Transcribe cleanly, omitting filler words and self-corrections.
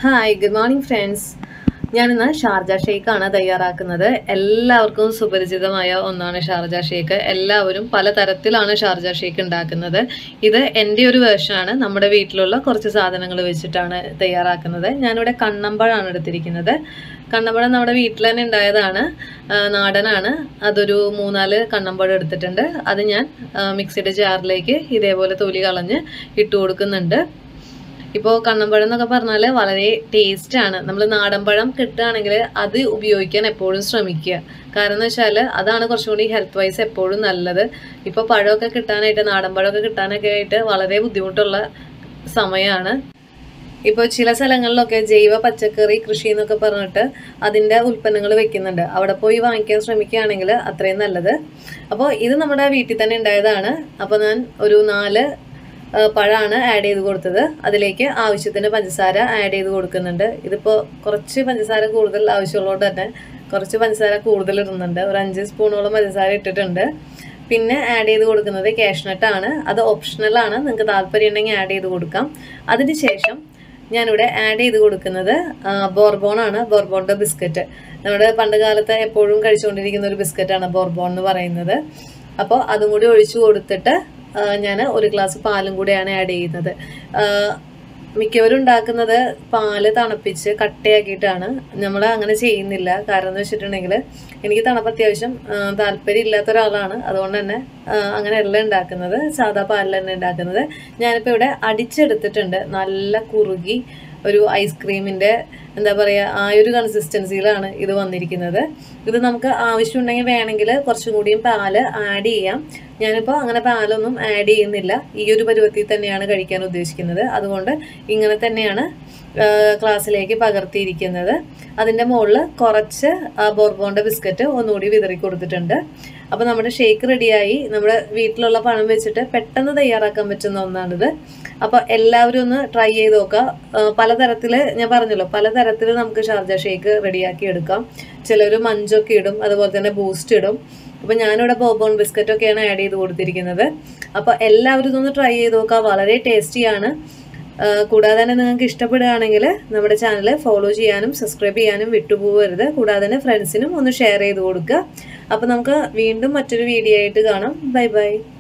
Hi good morning friends. ഞാനിന്ന് Sharjah ഷേക്കാണ് തയ്യാറാക്കുന്നത്. എല്ലാവർക്കും സുപരിചിതമായ ഒന്നാണ് ഷാർജ ഷേക്ക്. എല്ലാവരും പലതരത്തിലാണ് ഷാർജ ഷേക്ക് ഉണ്ടാക്കുന്നത്. ഇത് എൻ്റെ ഒരു വേർഷനാണ്. നമ്മുടെ വീട്ടിലുള്ള കുറച്ച് സാധനങ്ങൾ വെച്ചിട്ടാണ് തയ്യാറാക്കുന്നത്. ഞാനിവിടെ കണ്ണമ്പഴമാണ് എടുത്തിരിക്കുന്നത്. കണ്ണമ്പഴം നമ്മുടെ വീട്ടിൽ തന്നെ ഉണ്ടായതാണ്, നാടനാണ്. അതൊരു 3-4 കണ്ണമ്പഴം എടുത്തിട്ടുണ്ട്. അത് ഞാൻ മിക്സിയുടെ ജാറിലേക്ക് ഇതേപോലെ തൊലി കളഞ്ഞ് ഇട്ട് കൊടുക്കുന്നുണ്ട്. ഇപ്പോൾ കണ്ണമ്പഴം എന്നൊക്കെ പറഞ്ഞാൽ വളരെ ടേസ്റ്റാണ്. നമ്മൾ നാടൻ പഴം കിട്ടുകയാണെങ്കിൽ അത് ഉപയോഗിക്കാൻ എപ്പോഴും ശ്രമിക്കുക. കാരണം എന്ന് വെച്ചാൽ അതാണ് കുറച്ചും കൂടി ഹെൽത്ത് വൈസ് എപ്പോഴും നല്ലത്. ഇപ്പോൾ പഴമൊക്കെ കിട്ടാനായിട്ട്, നാടൻ പഴമൊക്കെ കിട്ടാനൊക്കെ ആയിട്ട് വളരെ ബുദ്ധിമുട്ടുള്ള സമയമാണ്. ഇപ്പോൾ ചില സ്ഥലങ്ങളിലൊക്കെ ജൈവ പച്ചക്കറി കൃഷി എന്നൊക്കെ പറഞ്ഞിട്ട് അതിൻ്റെ ഉൽപ്പന്നങ്ങൾ വെക്കുന്നുണ്ട്. അവിടെ പോയി വാങ്ങിക്കാൻ ശ്രമിക്കുകയാണെങ്കിൽ അത്രയും നല്ലത്. അപ്പോൾ ഇത് നമ്മുടെ വീട്ടിൽ തന്നെ ഉണ്ടായതാണ്. അപ്പോൾ ഞാൻ ഒരു 4 പഴമാണ് ആഡ് ചെയ്ത് കൊടുത്തത്. അതിലേക്ക് ആവശ്യത്തിന് പഞ്ചസാര ആഡ് ചെയ്ത് കൊടുക്കുന്നുണ്ട്. ഇതിപ്പോൾ കുറച്ച് പഞ്ചസാര കൂടുതൽ ആവശ്യമുള്ളതുകൊണ്ട് തന്നെ കുറച്ച് പഞ്ചസാര കൂടുതൽ ഇടുന്നുണ്ട്. ഒരു 5 സ്പൂണോളം പഞ്ചസാര ഇട്ടിട്ടുണ്ട്. പിന്നെ ആഡ് ചെയ്ത് കൊടുക്കുന്നത് കാഷ്നട്ടാണ്. അത് ഓപ്ഷണലാണ്, നിങ്ങൾക്ക് താല്പര്യം ഉണ്ടെങ്കിൽ ആഡ് ചെയ്ത് കൊടുക്കാം. അതിനുശേഷം ഞാനിവിടെ ആഡ് ചെയ്ത് കൊടുക്കുന്നത് ബോർബോണാണ്. ബോർബോണിൻ്റെ ബിസ്ക്കറ്റ്, നമ്മുടെ പണ്ട് കാലത്ത് എപ്പോഴും കഴിച്ചുകൊണ്ടിരിക്കുന്ന ഒരു ബിസ്ക്കറ്റാണ് ബോർബോൺ എന്ന് പറയുന്നത്. അപ്പോൾ അതും കൂടി ഒഴിച്ചു കൊടുത്തിട്ട് ഞാൻ 1 ഗ്ലാസ് പാലും കൂടെയാണ് ആഡ് ചെയ്യുന്നത്. മിക്കവരും ഉണ്ടാക്കുന്നത് പാല് തണുപ്പിച്ച് കട്ടയാക്കിയിട്ടാണ്. നമ്മൾ അങ്ങനെ ചെയ്യുന്നില്ല. കാരണം എന്ന് വെച്ചിട്ടുണ്ടെങ്കിൽ എനിക്ക് തണുപ്പ് അത്യാവശ്യം താല്പര്യം ഇല്ലാത്ത ഒരാളാണ്. അതുകൊണ്ട് തന്നെ അങ്ങനെയല്ല ഉണ്ടാക്കുന്നത്, സാധാ പാലിൽ തന്നെ ഉണ്ടാക്കുന്നത്. ഞാനിപ്പോൾ ഇവിടെ അടിച്ചെടുത്തിട്ടുണ്ട്. നല്ല കുറുകി ഒരു ഐസ്ക്രീമിൻ്റെ എന്താ പറയുക, ആ ഒരു കൺസിസ്റ്റൻസിയിലാണ് ഇത് വന്നിരിക്കുന്നത്. ഇത് നമുക്ക് ആവശ്യമുണ്ടെങ്കിൽ വേണമെങ്കിൽ കുറച്ചും കൂടിയും പാല് ആഡ് ചെയ്യാം. ഞാനിപ്പോൾ അങ്ങനെ പാലൊന്നും ആഡ് ചെയ്യുന്നില്ല. ഈ ഒരു പരുവത്തിൽ തന്നെയാണ് കഴിക്കാൻ ഉദ്ദേശിക്കുന്നത്. അതുകൊണ്ട് ഇങ്ങനെ തന്നെയാണ് ഗ്ലാസ്സിലേക്ക് പകർത്തിയിരിക്കുന്നത്. അതിൻ്റെ മുകളിൽ കുറച്ച് ബോർബോണിൻ്റെ ബിസ്ക്കറ്റ് ഒന്നുകൂടി വിതറി കൊടുത്തിട്ടുണ്ട്. അപ്പോൾ നമ്മുടെ ഷേക്ക് റെഡിയായി. നമ്മുടെ വീട്ടിലുള്ള പഴം വെച്ചിട്ട് പെട്ടെന്ന് തയ്യാറാക്കാൻ പറ്റുന്ന ഒന്നാണിത്. അപ്പോൾ എല്ലാവരും ഒന്ന് ട്രൈ ചെയ്ത് നോക്കുക. പലതരത്തിൽ, ഞാൻ പറഞ്ഞല്ലോ, പലതരത്തിൽ നമുക്ക് ഷാർജ ഷേക്ക് റെഡിയാക്കി എടുക്കാം. ചിലർ മഞ്ചൊക്കെ ഇടും, അതുപോലെ തന്നെ ബൂസ്റ്റ് ഇടും. അപ്പോൾ ഞാനിവിടെ ബോർബോൺ ബിസ്ക്കറ്റൊക്കെയാണ് ആഡ് ചെയ്ത് കൊടുത്തിരിക്കുന്നത്. അപ്പോൾ എല്ലാവരും ഇതൊന്ന് ട്രൈ ചെയ്ത് നോക്കുക. വളരെ ടേസ്റ്റിയാണ്. കൂടാതെ തന്നെ നിങ്ങൾക്ക് ഇഷ്ടപ്പെടുകയാണെങ്കിൽ നമ്മുടെ ചാനൽ ഫോളോ ചെയ്യാനും സബ്സ്ക്രൈബ് ചെയ്യാനും വിട്ടുപോകരുത്. കൂടാതെ തന്നെ ഫ്രണ്ട്സിനും ഒന്ന് ഷെയർ ചെയ്ത് കൊടുക്കുക. അപ്പോൾ നമുക്ക് വീണ്ടും മറ്റൊരു വീഡിയോ ആയിട്ട് കാണാം. Bye by.